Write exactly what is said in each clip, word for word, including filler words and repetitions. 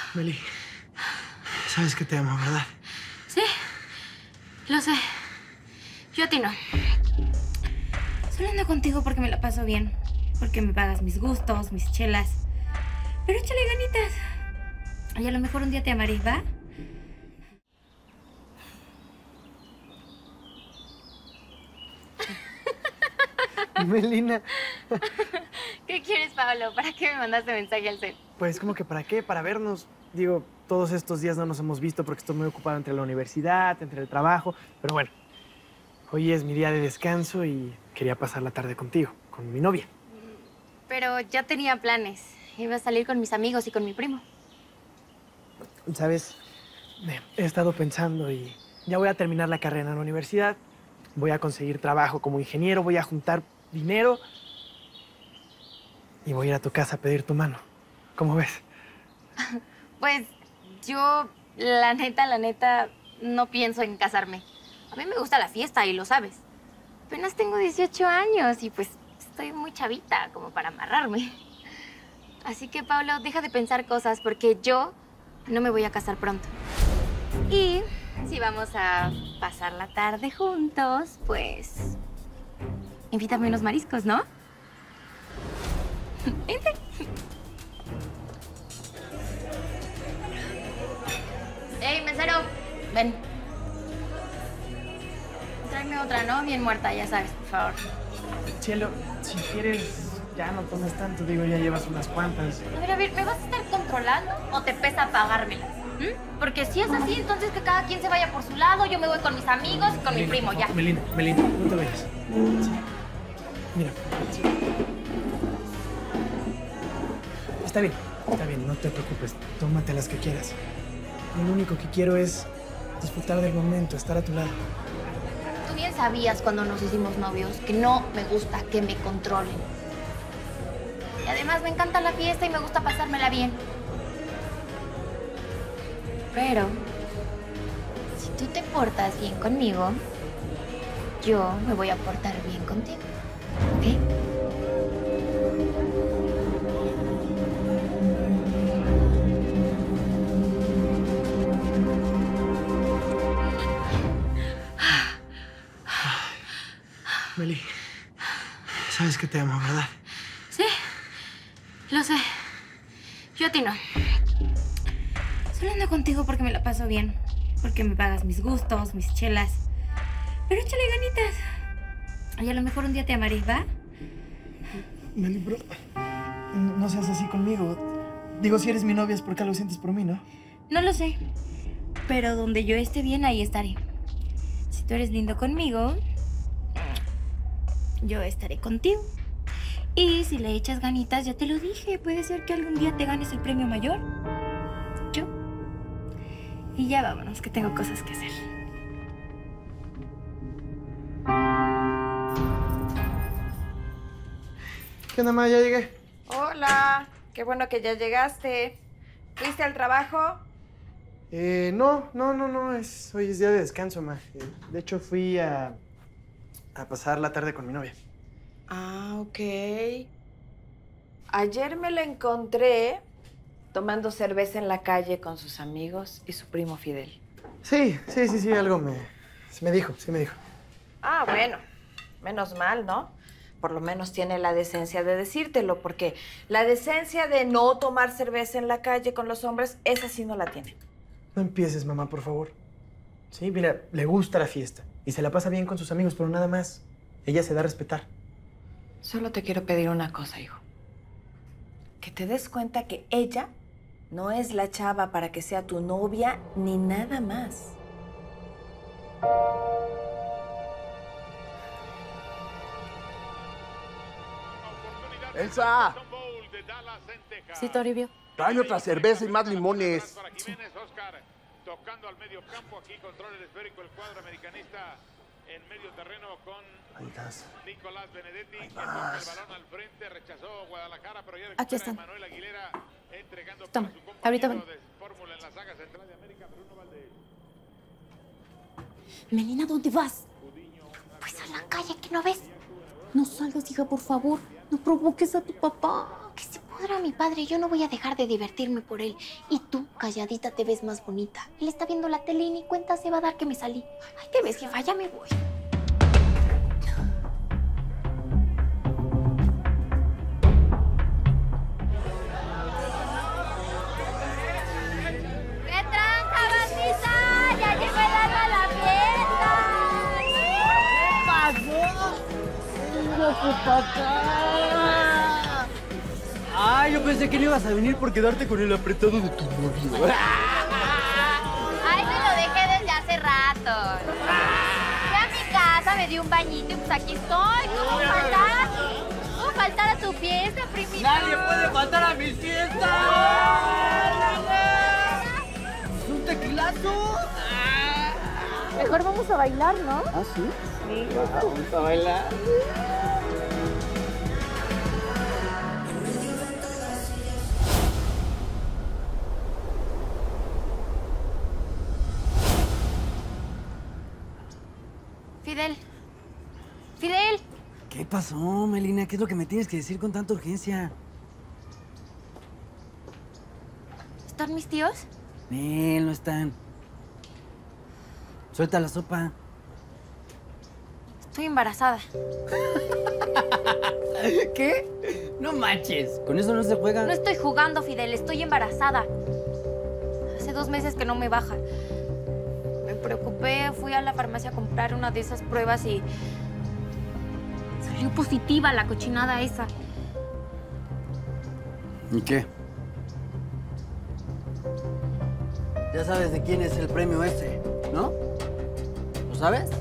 Meli, sabes que te amo, ¿verdad? Sí, lo sé. Yo a ti no. Solo ando contigo porque me la paso bien. Porque me pagas mis gustos, mis chelas. Pero échale ganitas. Y a lo mejor un día te amaré, ¿va? Melina. ¿Qué quieres, Pablo? ¿Para qué me mandaste mensaje al cel? Pues, ¿como que para qué? Para vernos. Digo, todos estos días no nos hemos visto porque estoy muy ocupado entre la universidad, entre el trabajo. Pero bueno, hoy es mi día de descanso y quería pasar la tarde contigo, con mi novia. Pero ya tenía planes. Iba a salir con mis amigos y con mi primo. ¿Sabes? He estado pensando y ya voy a terminar la carrera en la universidad. Voy a conseguir trabajo como ingeniero, voy a juntar dinero y voy a ir a tu casa a pedir tu mano. ¿Cómo ves? Pues yo, la neta, la neta, no pienso en casarme. A mí me gusta la fiesta y lo sabes. Apenas tengo dieciocho años y pues estoy muy chavita como para amarrarme. Así que, Pablo, deja de pensar cosas porque yo no me voy a casar pronto. Y si vamos a pasar la tarde juntos, pues invítame unos mariscos, ¿no? Vente. ¡Ey, mesero! Ven. Tráeme otra, ¿no? Bien muerta, ya sabes, por favor. Cielo, si quieres, ya no tomes tanto. Digo, ya llevas unas cuantas. A ver, a ver, ¿me vas a estar controlando o te pesa pagármelas? ¿Mm? Porque si es así, entonces que cada quien se vaya por su lado, yo me voy con mis amigos y con Melina, mi primo, ya. Melina, Melina, no te vayas. Sí. Mira. Sí. Está bien, está bien, no te preocupes. Tómate las que quieras. Lo único que quiero es disfrutar del momento, estar a tu lado. Tú bien sabías cuando nos hicimos novios que no me gusta que me controlen. Y además me encanta la fiesta y me gusta pasármela bien. Pero si tú te portas bien conmigo, yo me voy a portar bien contigo, ¿ok? Meli, sabes que te amo, ¿verdad? Sí, lo sé. Yo a ti no. Solo ando contigo porque me la paso bien. Porque me pagas mis gustos, mis chelas. Pero échale ganitas. Y a lo mejor un día te amaré, ¿va? Meli, bro, no seas así conmigo. Digo, si eres mi novia es porque lo sientes por mí, ¿no? No lo sé. Pero donde yo esté bien, ahí estaré. Si tú eres lindo conmigo, yo estaré contigo. Y si le echas ganitas, ya te lo dije, puede ser que algún día te ganes el premio mayor. Yo. Y ya vámonos, que tengo cosas que hacer. ¿Qué onda, ma? Ya llegué. Hola, qué bueno que ya llegaste. ¿Fuiste al trabajo? Eh, no, no, no, no. Es, hoy es día de descanso, ma. Eh, de hecho, fui a, a pasar la tarde con mi novia. Ah, ok. Ayer me la encontré tomando cerveza en la calle con sus amigos y su primo Fidel. Sí, sí, sí, sí, algo me, me dijo, sí me dijo. Ah, bueno, menos mal, ¿no? Por lo menos tiene la decencia de decírtelo, porque la decencia de no tomar cerveza en la calle con los hombres, esa sí no la tiene. No empieces, mamá, por favor. Sí, mira, le gusta la fiesta y se la pasa bien con sus amigos, pero nada más. Ella se da a respetar. Solo te quiero pedir una cosa, hijo. Que te des cuenta que ella no es la chava para que sea tu novia ni nada más. ¡Elsa! Sí, Toribio. Trae otra cerveza y más limones. Sí. Tocando al medio campo, aquí controla el esférico el cuadro americanista en medio terreno con Nicolás Benedetti, que toca el balón al frente, rechazó Guadalajara, pero ya aquí están. Manuel Aguilera entregando Toma, para su ahorita ven. de fórmula en la saga central de América, Bruno Valdés. Melina, ¿dónde vas? Pues a la calle, ¿que no ves? No salgas, hija, por favor. No provoques a tu papá. Que se puede. Joder a mi padre, yo no voy a dejar de divertirme por él. Y tú, calladita, te ves más bonita. Él está viendo la tele y ni cuenta se va a dar que me salí. Ay, te ves, jefa, ya me voy. ¡Qué tranza, bandita! ¡Ya llegó el alma a la fiesta! ¡Loco, papá! Ay, yo pensé que no ibas a venir por quedarte con el apretado de tu novio. Ay, me lo dejé desde hace rato. Fui a mi casa, me di un bañito y pues aquí estoy. ¿Cómo faltar? ¿Cómo faltar a tu fiesta, primita? ¡Nadie puede faltar a mis fiestas! ¿Un tequilazo? Mejor vamos a bailar, ¿no? ¿Ah, sí? Sí. Vamos a bailar. Fidel. Fidel. ¿Qué pasó, Melina? ¿Qué es lo que me tienes que decir con tanta urgencia? ¿Están mis tíos? Nel, no están. Suelta la sopa. Estoy embarazada. ¿Qué? No manches. Con eso no se juega. No estoy jugando, Fidel. Estoy embarazada. Hace dos meses que no me baja. Me preocupé, fui a la farmacia a comprar una de esas pruebas y... salió positiva la cochinada esa. ¿Y qué? Ya sabes de quién es el premio ese, ¿no? ¿Lo sabes?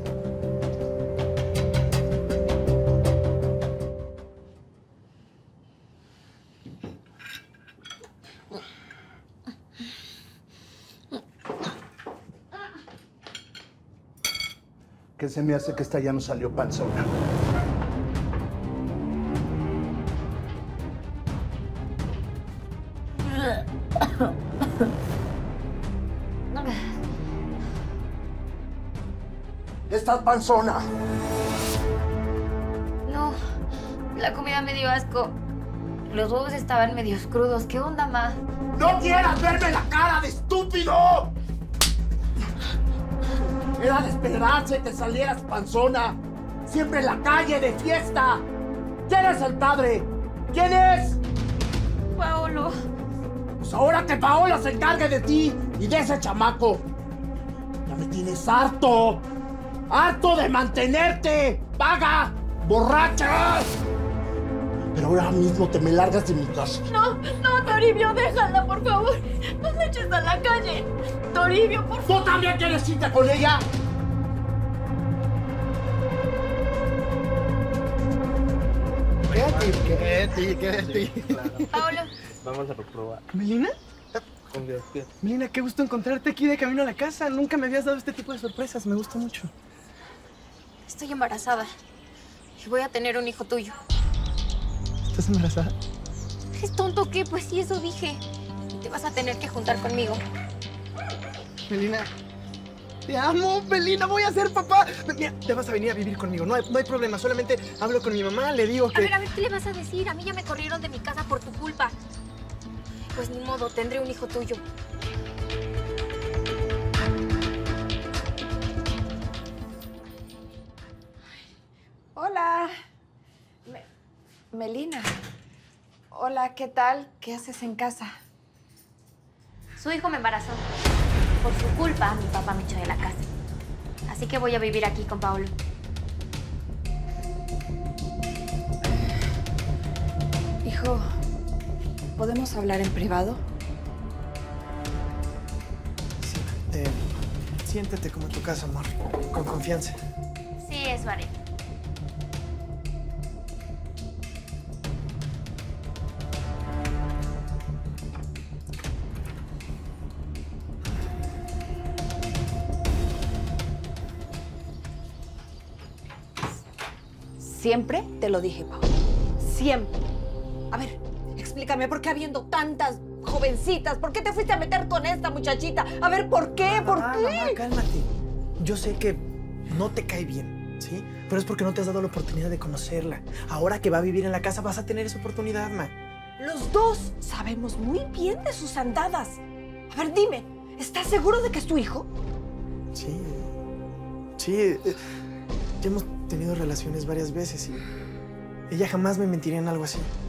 ¿Qué se me hace que esta ya no salió panzona? ¡Estás panzona! No, la comida me dio asco. Los huevos estaban medios crudos. ¿Qué onda, ma? ¡No quieras verme la cara de estúpido! Era de esperarse que salieras panzona. Siempre en la calle, de fiesta. ¿Quién es el padre? ¿Quién es? Paolo. Pues ahora que Paolo se encargue de ti y de ese chamaco. Ya me tienes harto. ¡Harto de mantenerte! ¡Vaga! ¡Borracha! Pero ahora mismo te me largas de mi casa. No, no, Toribio, déjala, por favor. No la eches a la calle. Toribio, por favor. ¿Tú también quieres irte con ella? Quédate, quédate, quédate. Paolo. Vamos a probar. ¿Melina? Con Dios, tío. Melina, qué gusto encontrarte aquí de camino a la casa. Nunca me habías dado este tipo de sorpresas. Me gusta mucho. Estoy embarazada. Y voy a tener un hijo tuyo. ¿Estás embarazada? ¿Es tonto o qué? Pues sí, eso dije. Y te vas a tener que juntar conmigo. Melina, te amo, Melina, voy a ser papá. Mira, te vas a venir a vivir conmigo, no hay, no hay problema. Solamente hablo con mi mamá, le digo que... A ver, a ver, ¿qué le vas a decir? A mí ya me corrieron de mi casa por tu culpa. Pues ni modo, tendré un hijo tuyo. Hola. Me- Melina. Hola, ¿qué tal? ¿Qué haces en casa? Su hijo me embarazó. Por su culpa, mi papá me echó de la casa. Así que voy a vivir aquí con Paolo. Hijo, ¿podemos hablar en privado? Sí, eh, siéntate como en tu casa, amor, con confianza. Sí, eso haré. Siempre te lo dije, Pau. Siempre. A ver, explícame, ¿por qué habiendo tantas jovencitas? ¿Por qué te fuiste a meter con esta muchachita? A ver, ¿por qué? ¿Por Mamá, qué? mamá, cálmate. Yo sé que no te cae bien, ¿sí? Pero es porque no te has dado la oportunidad de conocerla. Ahora que va a vivir en la casa vas a tener esa oportunidad, ma. Los dos sabemos muy bien de sus andadas. A ver, dime, ¿estás seguro de que es tu hijo? Sí. Sí. Eh, ya hemos tenido relaciones varias veces y ella jamás me mentiría en algo así.